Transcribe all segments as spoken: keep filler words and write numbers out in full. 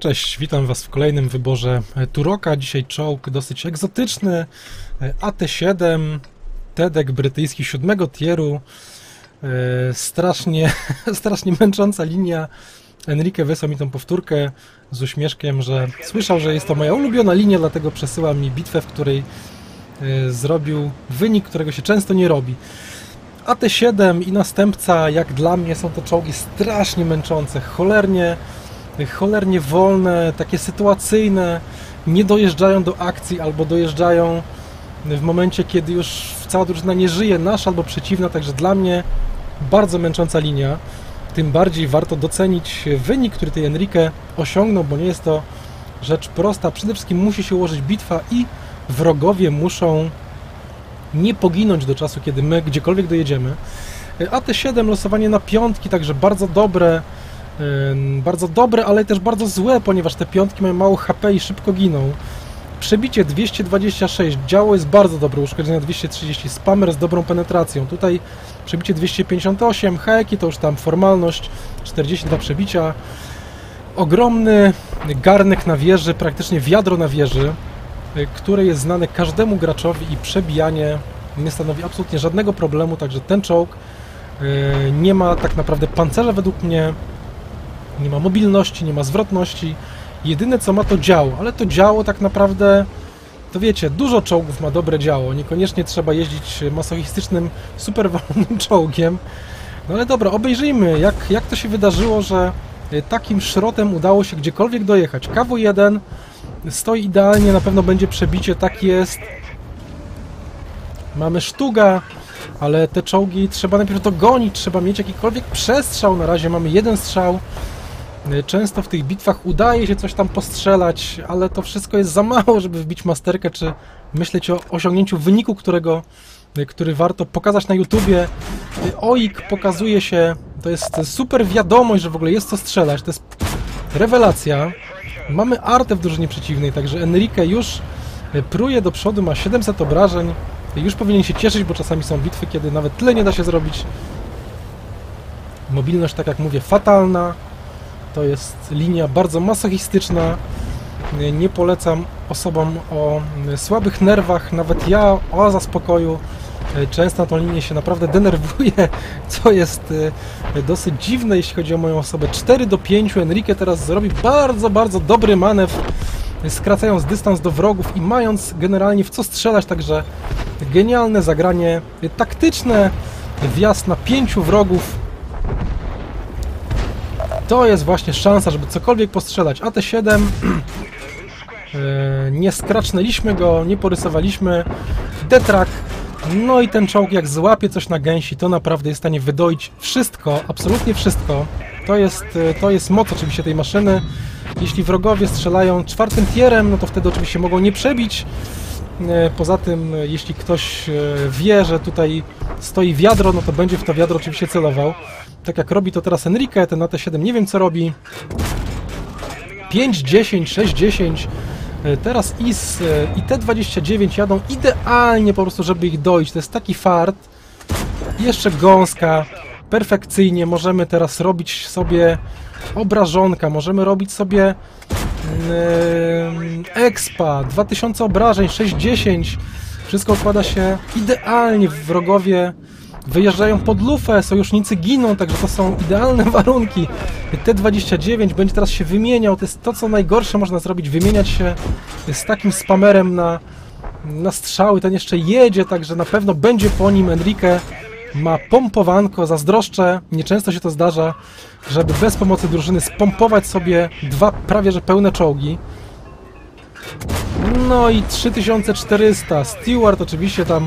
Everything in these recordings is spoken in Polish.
Cześć, witam Was w kolejnym wyborze Turoka. Dzisiaj czołg dosyć egzotyczny, A T siedem, Tedek brytyjski siódmego tieru, strasznie, strasznie męcząca linia. Enrique wysłał mi tą powtórkę z uśmieszkiem, że słyszał, że jest to moja ulubiona linia, dlatego przesyła mi bitwę, w której zrobił wynik, którego się często nie robi. A T siedem i następca, jak dla mnie, są to czołgi strasznie męczące, cholernie cholernie wolne, takie sytuacyjne, nie dojeżdżają do akcji albo dojeżdżają w momencie, kiedy już cała drużyna nie żyje, nasza albo przeciwna, także dla mnie bardzo męcząca linia. Tym bardziej warto docenić wynik, który tej Enrique osiągnął, bo nie jest to rzecz prosta. Przede wszystkim musi się ułożyć bitwa i wrogowie muszą nie poginąć do czasu, kiedy my gdziekolwiek dojedziemy. A T siedem losowanie na piątki, także bardzo dobre, bardzo dobre, ale też bardzo złe, ponieważ te piątki mają mało H P i szybko giną. Przebicie dwieście dwadzieścia sześć, działo jest bardzo dobre, uszkodzenia dwieście trzydzieści, spammer z dobrą penetracją. Tutaj przebicie dwieście pięćdziesiąt osiem, heki to już tam formalność, czterdzieści dwa przebicia. Ogromny garnek na wieży, praktycznie wiadro na wieży, które jest znane każdemu graczowi i przebijanie nie stanowi absolutnie żadnego problemu, także ten czołg nie ma tak naprawdę pancerza według mnie, nie ma mobilności, nie ma zwrotności. Jedyne co ma to działo, ale to działo tak naprawdę, to wiecie, dużo czołgów ma dobre działo, niekoniecznie trzeba jeździć masochistycznym, super wolnym czołgiem. No ale dobra, obejrzyjmy jak, jak to się wydarzyło, że takim szrotem udało się gdziekolwiek dojechać. K W jeden stoi idealnie, na pewno będzie przebicie, tak jest. Mamy sztuga, ale te czołgi trzeba najpierw dogonić, trzeba mieć jakikolwiek przestrzał. Na razie mamy jeden strzał. Często w tych bitwach udaje się coś tam postrzelać, ale to wszystko jest za mało, żeby wbić masterkę, czy myśleć o osiągnięciu wyniku, którego, który warto pokazać na YouTubie. O I K pokazuje się, to jest super wiadomość, że w ogóle jest co strzelać, to jest rewelacja. Mamy artę w drużynie przeciwnej, także Enrique już pruje do przodu, ma siedemset obrażeń. Już powinien się cieszyć, bo czasami są bitwy, kiedy nawet tyle nie da się zrobić. Mobilność, tak jak mówię, fatalna. To jest linia bardzo masochistyczna. Nie polecam osobom o słabych nerwach. Nawet ja, oaza spokoju, często na tą linię się naprawdę denerwuję, co jest dosyć dziwne, jeśli chodzi o moją osobę. cztery do pięciu. Enrique teraz zrobi bardzo, bardzo dobry manewr, skracając dystans do wrogów i mając generalnie w co strzelać, także genialne zagranie taktyczne, wjazd na pięciu wrogów. To jest właśnie szansa, żeby cokolwiek postrzelać. A T siedem, nie skracznęliśmy go, nie porysowaliśmy. Detrak, no i ten czołg jak złapie coś na gęsi, to naprawdę jest w stanie wydoić wszystko, absolutnie wszystko. To jest, to jest moc oczywiście tej maszyny. Jeśli wrogowie strzelają czwartym tierem, no to wtedy oczywiście mogą nie przebić. Poza tym, jeśli ktoś wie, że tutaj stoi wiadro, no to będzie w to wiadro oczywiście celował. Tak jak robi to teraz Enrique, ten A T siedem nie wiem co robi. pięć dziesięć, sześć dziesięć. Teraz I S i T dwadzieścia dziewięć jadą idealnie po prostu, żeby ich dojść. To jest taki fart. Jeszcze gąska. Perfekcyjnie możemy teraz robić sobie obrażonka. Możemy robić sobie yy, expa. dwa tysiące obrażeń, sześć dziesięć. Wszystko układa się idealnie. Wrogowie wyjeżdżają pod lufę, sojusznicy giną, także to są idealne warunki. T dwadzieścia dziewięć będzie teraz się wymieniał, to jest to, co najgorsze można zrobić, wymieniać się z takim spamerem na, na strzały. Ten jeszcze jedzie, także na pewno będzie po nim. Enrique ma pompowanko, zazdroszczę, nieczęsto się to zdarza, żeby bez pomocy drużyny spompować sobie dwa prawie że pełne czołgi. No i trzy tysiące czterysta, Stewart oczywiście tam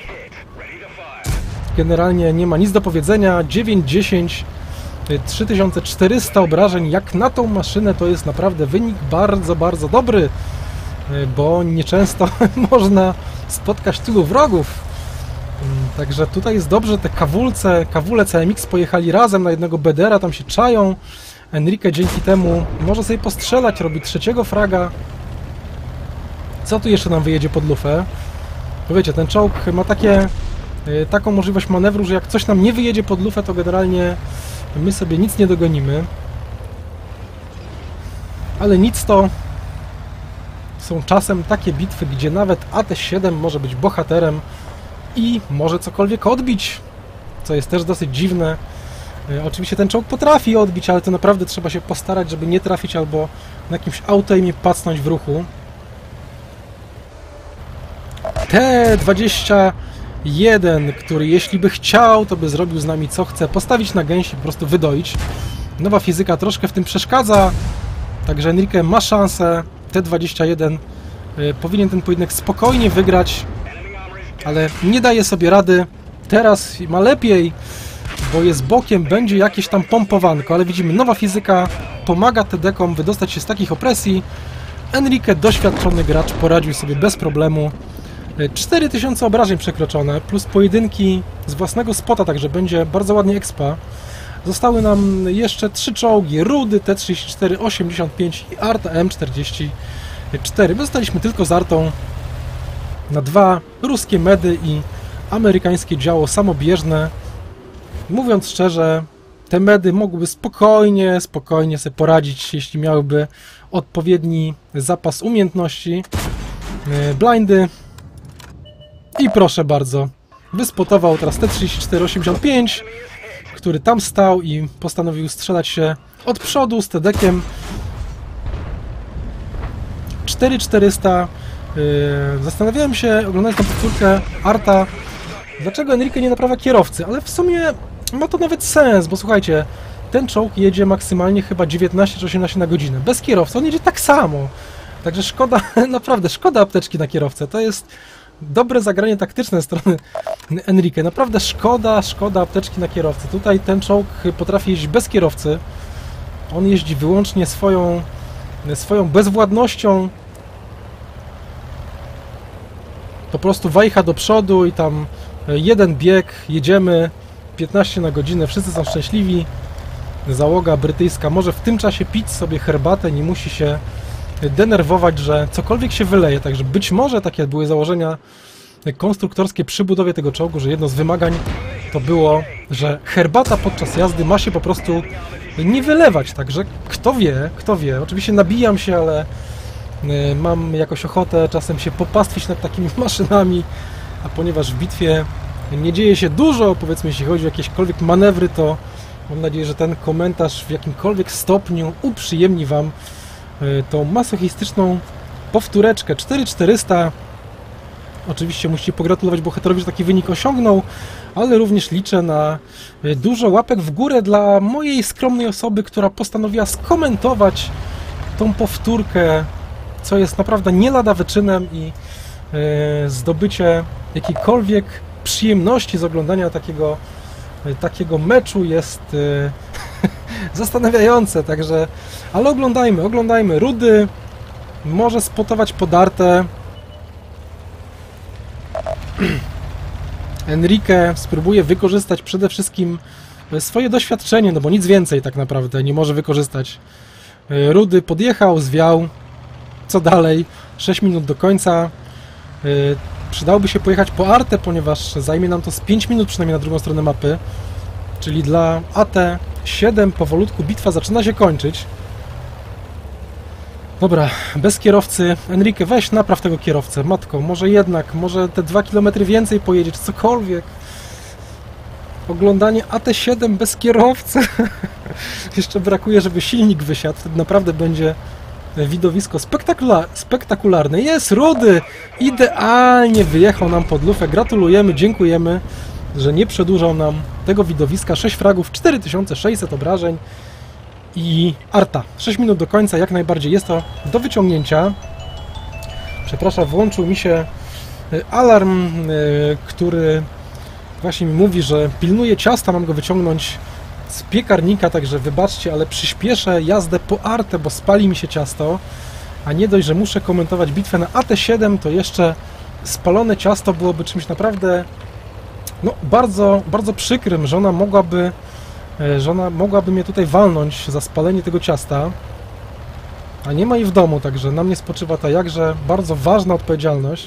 generalnie nie ma nic do powiedzenia. dziewięć dziesięć, trzy tysiące czterysta obrażeń. Jak na tą maszynę to jest naprawdę wynik bardzo, bardzo dobry, bo nieczęsto można spotkać tylu wrogów. Także tutaj jest dobrze, te kawulce, kawule C M X pojechali razem na jednego bedera, tam się czają. Enrique dzięki temu może sobie postrzelać, robi trzeciego fraga. Co tu jeszcze nam wyjedzie pod lufę? Bo wiecie, ten czołg ma takie taką możliwość manewru, że jak coś nam nie wyjedzie pod lufę, to generalnie my sobie nic nie dogonimy. Ale nic to są czasem takie bitwy, gdzie nawet A T siedem może być bohaterem i może cokolwiek odbić, co jest też dosyć dziwne. E, oczywiście ten czołg potrafi odbić, ale to naprawdę trzeba się postarać, żeby nie trafić albo na jakimś autoimie pacnąć w ruchu. T dwadzieścia jeden, który jeśli by chciał, to by zrobił z nami co chce, postawić na gęsi, po prostu wydoić. Nowa fizyka troszkę w tym przeszkadza, także Enrique ma szansę. T dwadzieścia jeden y, powinien ten pojedynek spokojnie wygrać, ale nie daje sobie rady. Teraz ma lepiej, bo jest bokiem, będzie jakieś tam pompowanko, ale widzimy, nowa fizyka pomaga T D-kom wydostać się z takich opresji. Enrique, doświadczony gracz, poradził sobie bez problemu. cztery tysiące obrażeń przekroczone, plus pojedynki z własnego spota, także będzie bardzo ładnie expa. Zostały nam jeszcze trzy czołgi, Rudy T trzydzieści cztery osiemdziesiąt pięć i Arta M czterdzieści cztery. My zostaliśmy tylko z Artą na dwa ruskie medy i amerykańskie działo samobieżne. Mówiąc szczerze, te medy mogłyby spokojnie, spokojnie sobie poradzić, jeśli miałyby odpowiedni zapas umiejętności. Blindy. I proszę bardzo, wyspotował teraz T trzydzieści cztery osiemdziesiąt pięć, który tam stał i postanowił strzelać się od przodu z T D-kiem. cztery czterysta. Yy, zastanawiałem się, oglądając tą powtórkę Arta, dlaczego Enrique nie naprawia kierowcy, ale w sumie ma to nawet sens, bo słuchajcie, ten czołg jedzie maksymalnie chyba dziewiętnaście czy osiemnaście na godzinę. Bez kierowcy on jedzie tak samo. Także szkoda, naprawdę szkoda apteczki na kierowcę. To jest dobre zagranie taktyczne ze strony Enrique. Naprawdę szkoda, szkoda apteczki na kierowcę. Tutaj ten czołg potrafi jeździć bez kierowcy. On jeździ wyłącznie swoją, swoją bezwładnością. Po prostu wajcha do przodu i tam jeden bieg, jedziemy piętnaście na godzinę, wszyscy są szczęśliwi. Załoga brytyjska może w tym czasie pić sobie herbatę, nie musi się denerwować, że cokolwiek się wyleje. Także być może takie były założenia konstruktorskie przy budowie tego czołgu, że jedno z wymagań to było, że herbata podczas jazdy ma się po prostu nie wylewać. Także kto wie, kto wie. Oczywiście nabijam się, ale mam jakoś ochotę czasem się popastwić nad takimi maszynami, a ponieważ w bitwie nie dzieje się dużo, powiedzmy, jeśli chodzi o jakiekolwiek manewry, to mam nadzieję, że ten komentarz w jakimkolwiek stopniu uprzyjemni Wam tą masochistyczną powtóreczkę. cztery czterysta. Oczywiście musicie pogratulować bohaterowi, że taki wynik osiągnął, ale również liczę na dużo łapek w górę dla mojej skromnej osoby, która postanowiła skomentować tą powtórkę, co jest naprawdę nie lada wyczynem i e, zdobycie jakiejkolwiek przyjemności z oglądania takiego, e, takiego meczu jest e, zastanawiające, także, ale oglądajmy, oglądajmy. Rudy może spotować podarte. Enrique spróbuje wykorzystać przede wszystkim swoje doświadczenie, no bo nic więcej tak naprawdę nie może wykorzystać. Rudy podjechał, zwiał. Co dalej? sześć minut do końca. Przydałoby się pojechać po Artę, ponieważ zajmie nam to z pięć minut przynajmniej na drugą stronę mapy. Czyli dla A T siedem powolutku bitwa zaczyna się kończyć. Dobra, bez kierowcy. Enrique, weź napraw tego kierowcę. Matko, może jednak, może te dwa kilometry więcej pojedzie, czy cokolwiek. Oglądanie A T siedem bez kierowcy. Jeszcze brakuje, żeby silnik wysiadł. Wtedy naprawdę będzie widowisko spektakula spektakularne. Jest Rudy! Idealnie wyjechał nam pod lufę. Gratulujemy, dziękujemy, że nie przedłużał nam tego widowiska. sześć fragów, cztery tysiące sześćset obrażeń i Arta. sześć minut do końca, jak najbardziej jest to do Przepraszam, włączył mi się alarm, który właśnie mi mówi, że pilnuje ciasta, mam go wyciągnąć z piekarnika, także wybaczcie, ale przyspieszę jazdę po Artę, bo spali mi się ciasto, a nie dość, że muszę komentować bitwę na A T siedem, to jeszcze spalone ciasto byłoby czymś naprawdę no, bardzo, bardzo przykrym. Żona mogłaby żona mogłaby mnie tutaj walnąć za spalenie tego ciasta, a nie ma jej w domu, także na mnie spoczywa ta jakże bardzo ważna odpowiedzialność.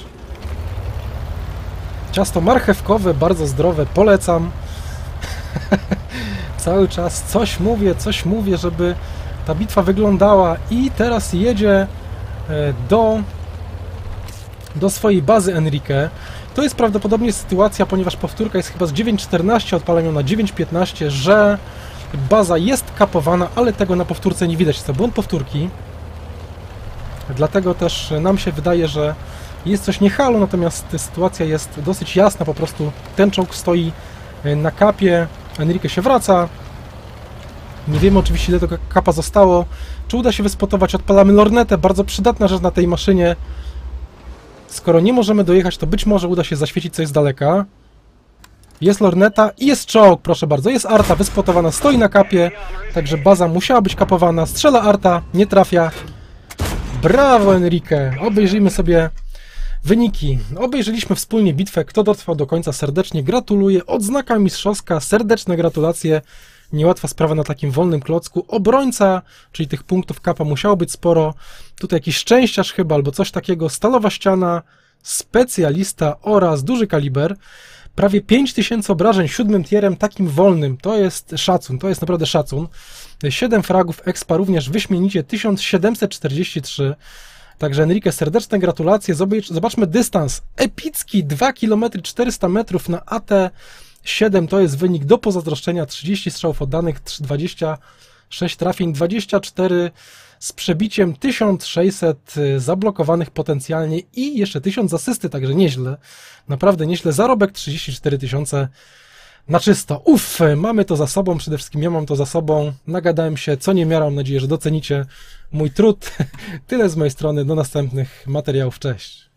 Ciasto marchewkowe, bardzo zdrowe, polecam. Cały czas coś mówię, coś mówię, żeby ta bitwa wyglądała i teraz jedzie do, do swojej bazy Enrique. To jest prawdopodobnie sytuacja, ponieważ powtórka jest chyba z dziewięć czternaście, odpalam ją na dziewięć piętnaście, że baza jest kapowana, ale tego na powtórce nie widać. Jest to błąd powtórki. Dlatego też nam się wydaje, że jest coś nie halo, natomiast sytuacja jest dosyć jasna. Po prostu ten czołg stoi na kapie, Enrique się wraca. Nie wiemy oczywiście, ile tego kapa zostało. Czy uda się wyspotować? Odpalamy lornetę, bardzo przydatna rzecz na tej maszynie. Skoro nie możemy dojechać, to być może uda się zaświecić coś z daleka. Jest lorneta i jest czołg, proszę bardzo. Jest arta wyspotowana, stoi na kapie, także baza musiała być kapowana. Strzela arta, nie trafia. Brawo, Enrique! Obejrzyjmy sobie wyniki. Obejrzeliśmy wspólnie bitwę. Kto dotrwał do końca, serdecznie gratuluję. Odznaka mistrzowska, serdeczne gratulacje. Niełatwa sprawa na takim wolnym klocku. Obrońca, czyli tych punktów kapa musiało być sporo. Tutaj jakiś szczęściarz chyba, albo coś takiego. Stalowa ściana, specjalista oraz duży kaliber. Prawie pięć tysięcy obrażeń siódmym tierem, takim wolnym. To jest szacun, to jest naprawdę szacun. siedem fragów, expa również wyśmienicie, tysiąc siedemset czterdzieści trzy. Także Enrique, serdeczne gratulacje. Zobaczmy dystans. Epicki, dwa kilometry czterysta metrów na A T siedem. To jest wynik do pozazdroszczenia. trzydzieści strzałów oddanych, dwadzieścia sześć trafień, dwadzieścia cztery z przebiciem, tysiąc sześćset zablokowanych potencjalnie i jeszcze tysiąc asysty, także nieźle. Naprawdę nieźle. Zarobek trzydzieści cztery tysiące na czysto. Uff, mamy to za sobą, przede wszystkim ja mam to za sobą. Nagadałem się, co nie miarę, mam nadzieję, że docenicie mój trud. Tyle z mojej strony, do następnych materiałów, cześć.